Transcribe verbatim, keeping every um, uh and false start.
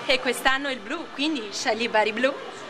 E quest'anno il blu, quindi scegli Bari Blu.